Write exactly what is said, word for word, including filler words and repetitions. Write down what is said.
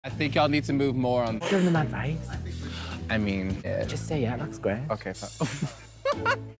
I think y'all need to move more on. Give them advice. I mean, yeah. Just say, yeah, it looks great. Okay.